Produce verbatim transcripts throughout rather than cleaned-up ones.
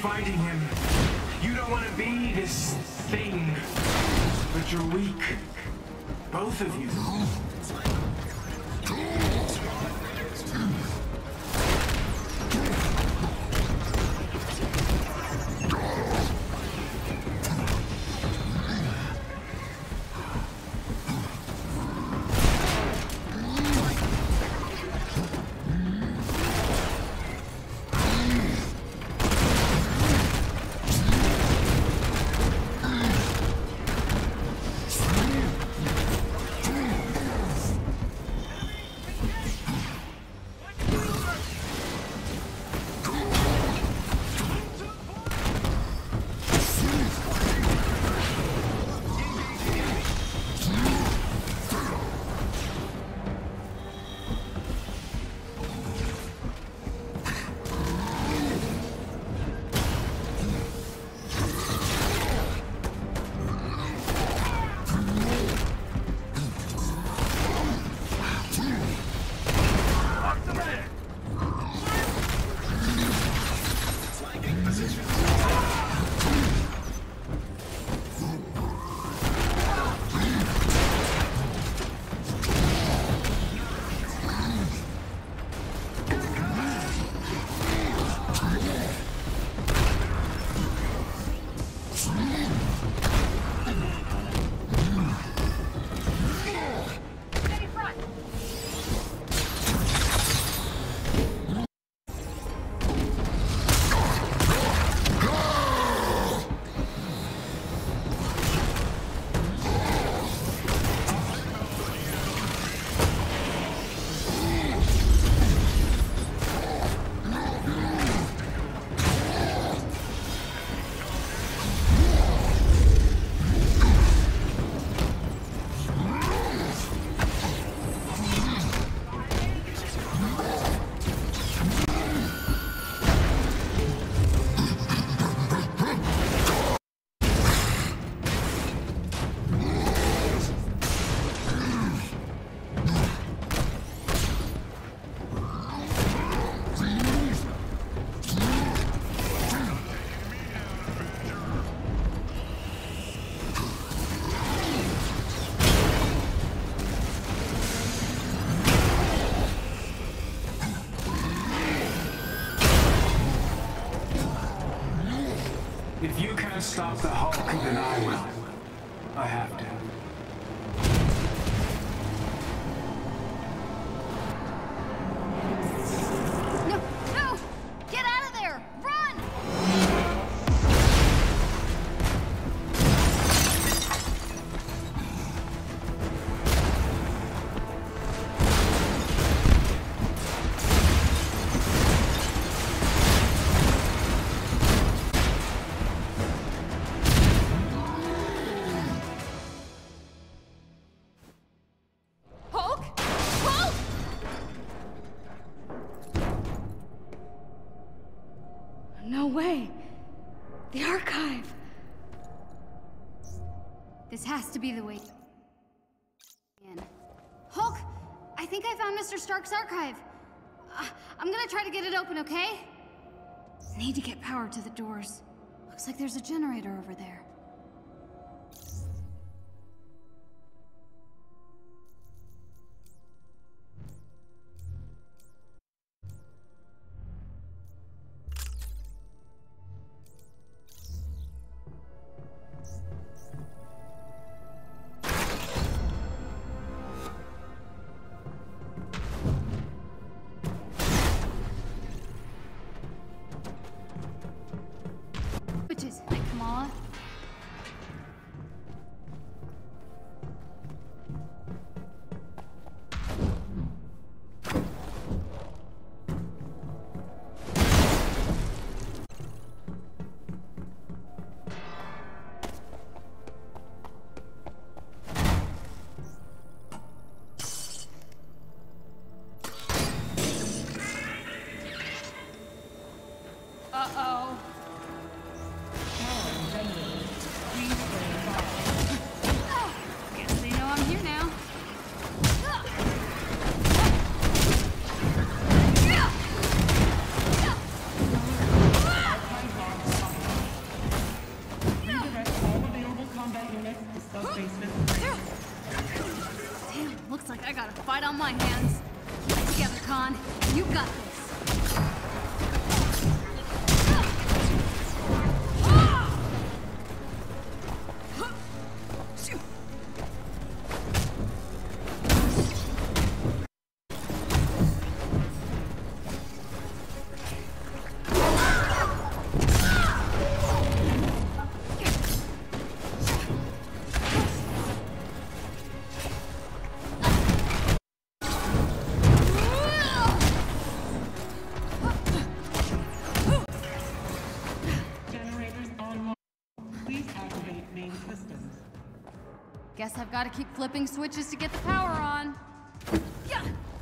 fighting him. You don't want to be this thing, but you're weak. Both of you. If you can't stop the Hulk, then I will. I have to. No, no! Get out of there! Run! No way! The archive! This has to be the way in. Hulk! I think I found Mister Stark's archive. Uh, I'm gonna try to get it open, okay? Need to get power to the doors. Looks like there's a generator over there. Witches, like Kamala. Next is sub-basement break. Damn, looks like I got a fight on my hands. Keep it together, Khan. You got this. Guess I've got to keep flipping switches to get the power on. Yeah.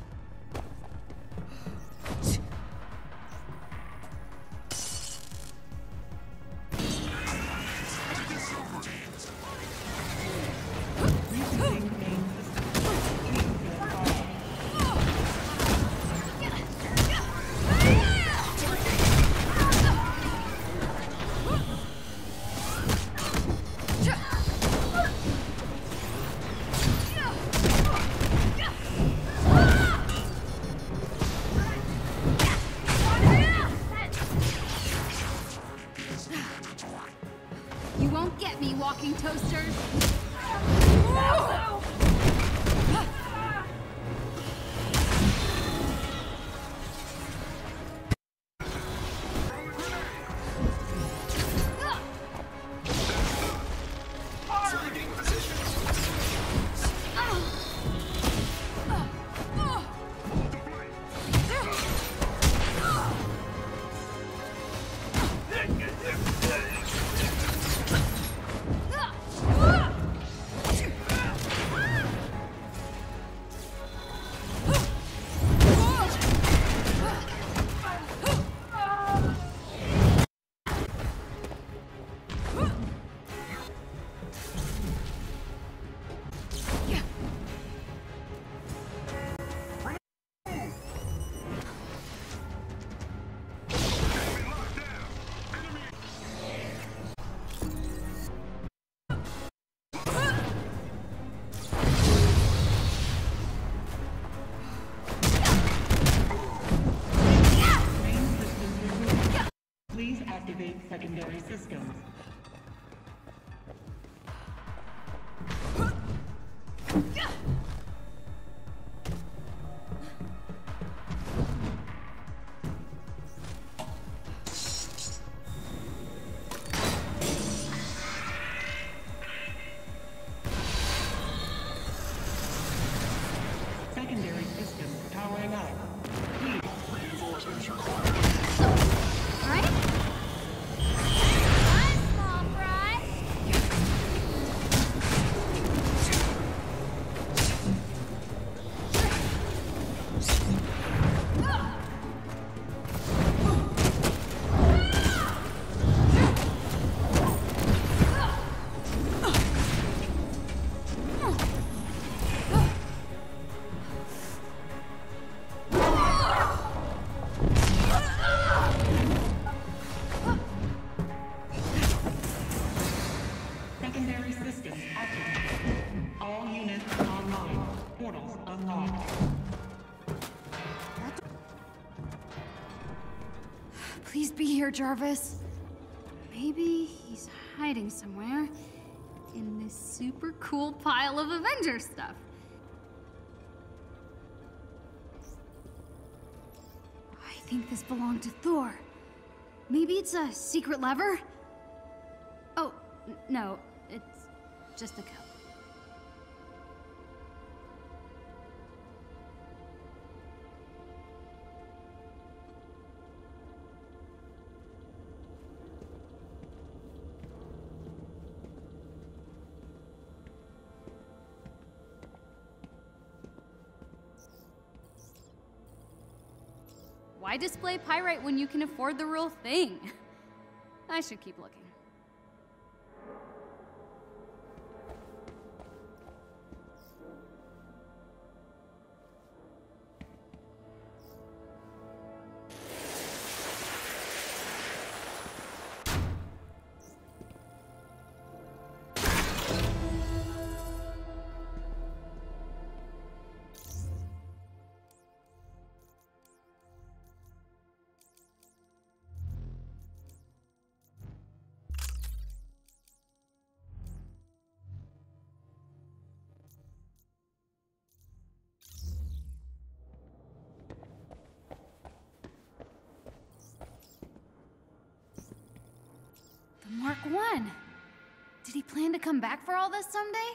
You won't get me, walking toasters. Please activate secondary systems. Secondary systems powering up. Please. Reinforcements required. Secondary systems activated. All units online. Portals unlocked. Please be here, Jarvis. Maybe he's hiding somewhere in this super cool pile of Avengers stuff. I think this belonged to Thor. Maybe it's a secret lever? Oh, n- no, it's just a cup. Why display pyrite when you can afford the real thing? I should keep looking. one. Did he plan to come back for all this someday?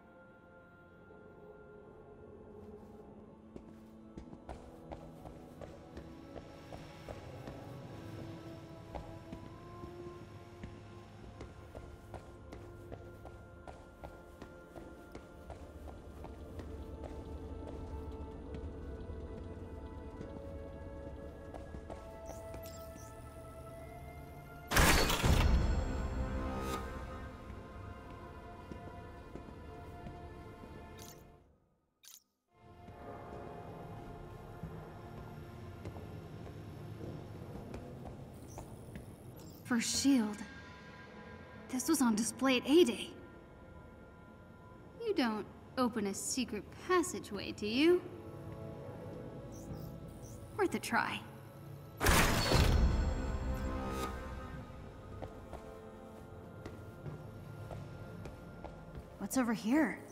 First shield. This was on display at A-Day. You don't open a secret passageway, do you? Worth a try. What's over here?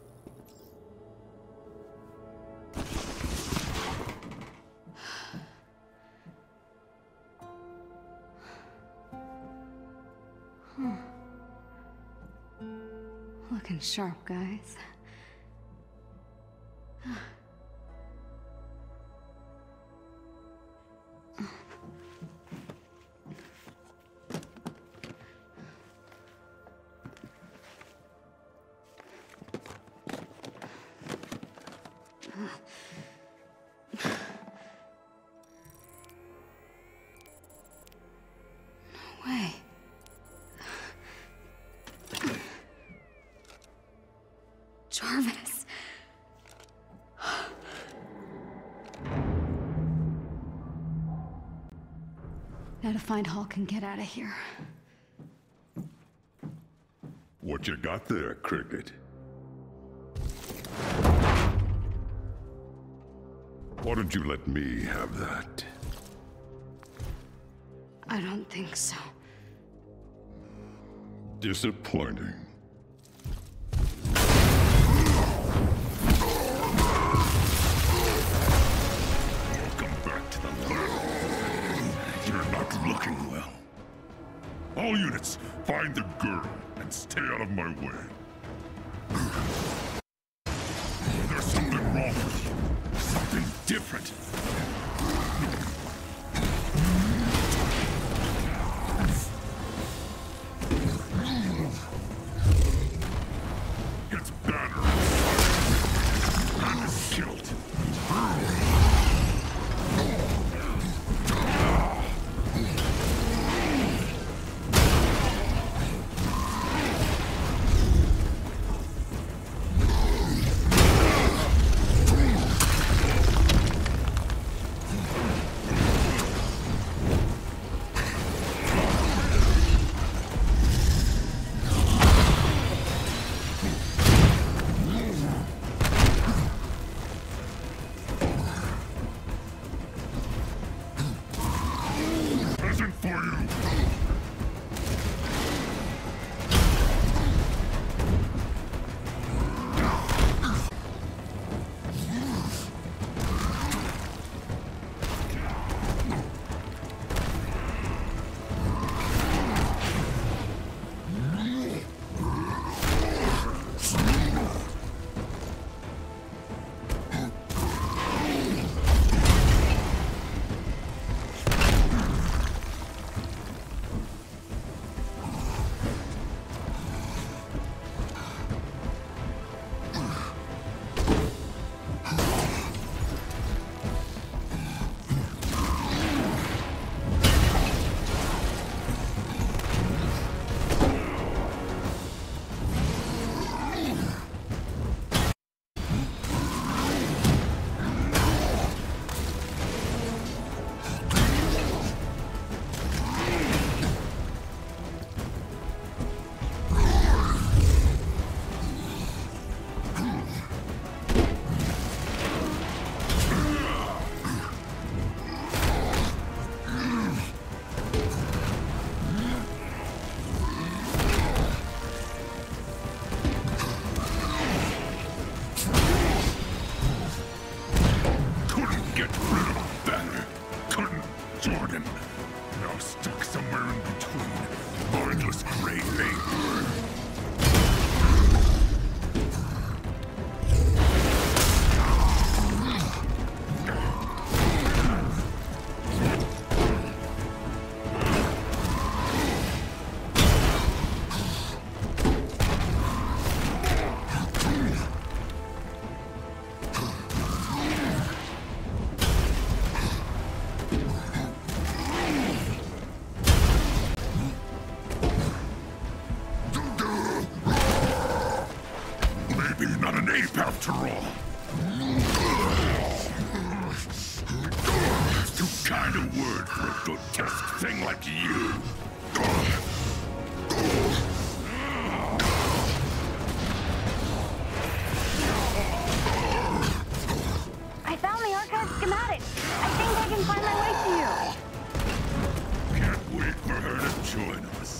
Looking sharp, guys. No way. Jarvis. Now to find Hulk and get out of here. What you got there, Cricket? Why don't you let me have that? I don't think so. Disappointing. Looking well. All units, find the girl and stay out of my way. There's something wrong with you. Something different. Gets battered and is killed. Maybe not an ape after all. Too kind a word for a grotesque thing like you. I found the archive schematic. I think I can find my way to you. Can't wait for her to join us.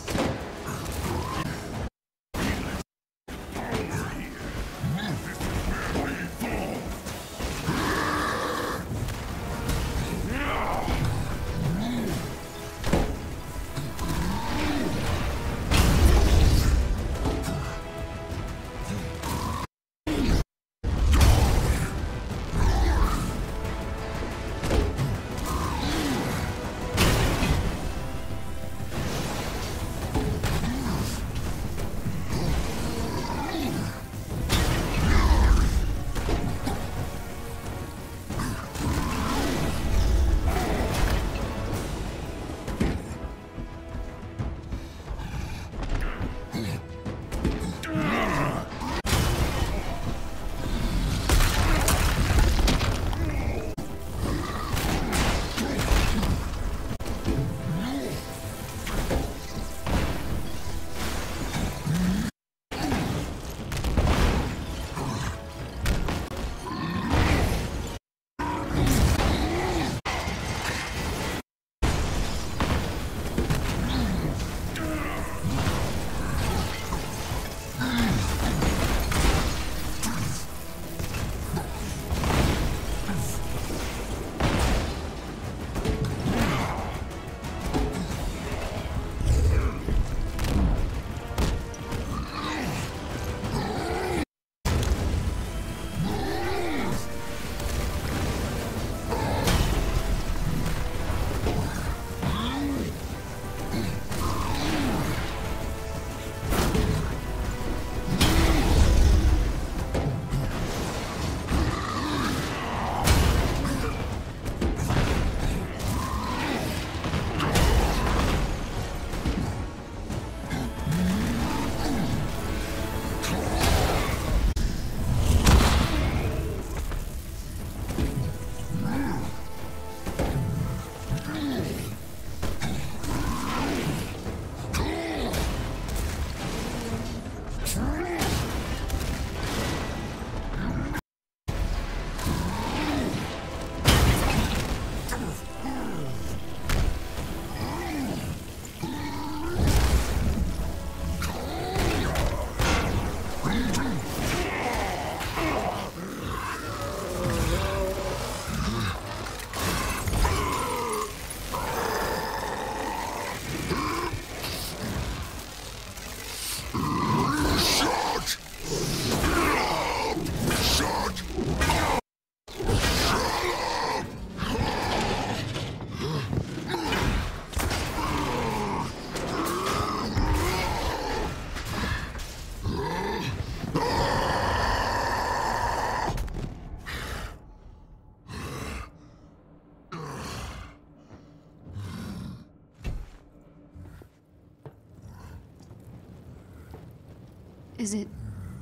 Is it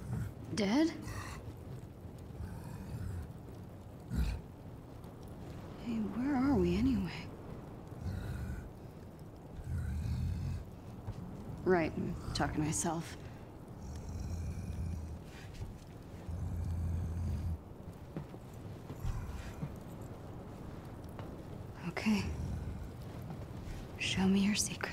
dead? Hey, where are we anyway? Right, I'm talking to myself. Okay. Show me your secrets.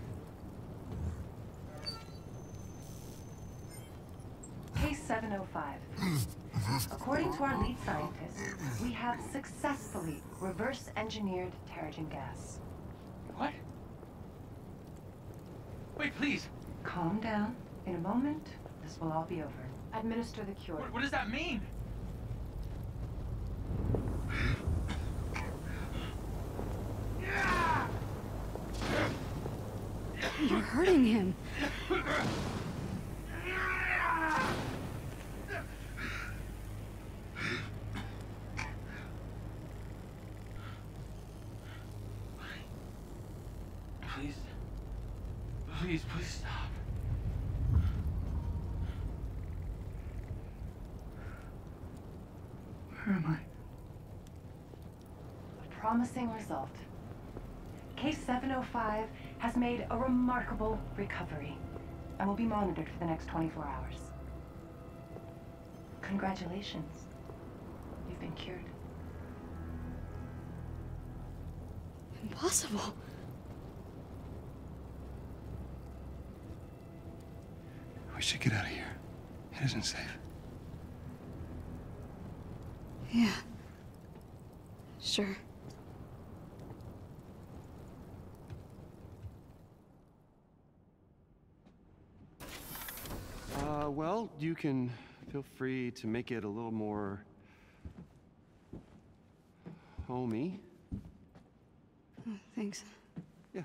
Case seven oh five. According to our lead scientist, we have successfully reverse-engineered Terrigen gas. What? Wait, please. Calm down. In a moment, this will all be over. Administer the cure. What, what does that mean? You're hurting him. Please. Please, please stop. Where am I? A promising result. Case seven oh five has made a remarkable recovery and will be monitored for the next twenty-four hours. Congratulations. You've been cured. Impossible. We should get out of here. It isn't safe. Yeah. Sure. Uh, well, you can feel free to make it a little more homey. Oh, thanks. Yeah.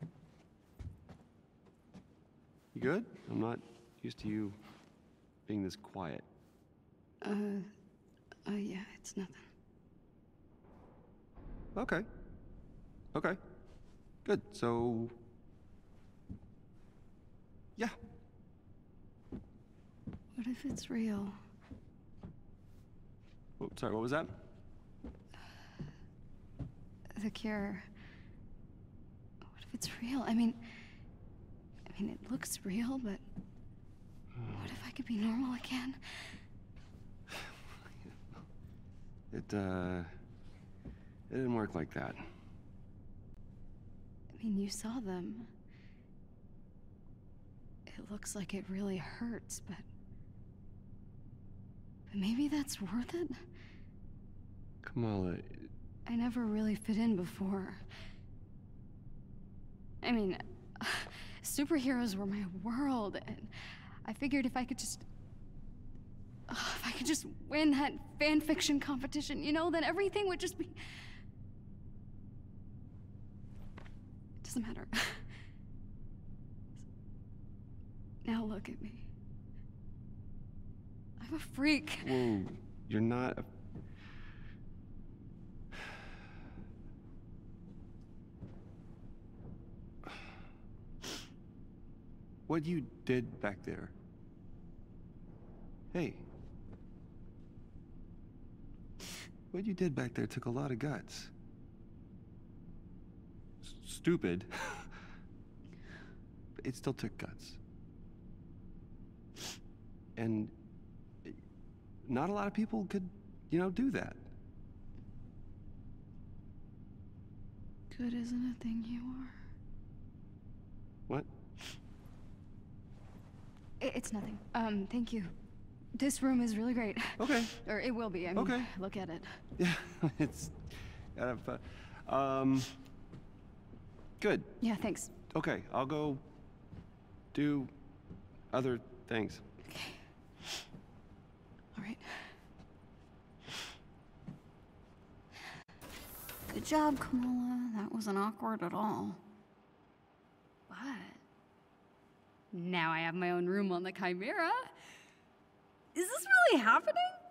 You good? I'm not used to you being this quiet. Uh, uh, yeah, it's nothing. Okay. Okay. Good. So, yeah. What if it's real? Oh, sorry, what was that? The cure. What if it's real? I mean, I mean, it looks real, but what if I could be normal again? It, uh, it didn't work like that. I mean, you saw them. It looks like it really hurts, but... But maybe that's worth it? Kamala, I never really fit in before. I mean, superheroes were my world, and I figured if I could just... Uh, if I could just win that fan fiction competition, you know, then everything would just be... It doesn't matter. Now look at me. I'm a freak. whoa, you're not a... What you did back there. Hey. What you did back there took a lot of guts. S- stupid. But it still took guts. And not a lot of people could, you know, do that. Good isn't a thing you are. What? I- It's nothing. Um, thank you. This room is really great. Okay. Or it will be. I mean, Okay. look at it. Yeah, it's kind of fun. Um, good. Yeah, thanks. Okay, I'll go do other things. Okay. All right. Good job, Kamala. That wasn't awkward at all. But now I have my own room on the Chimera. Is this really happening?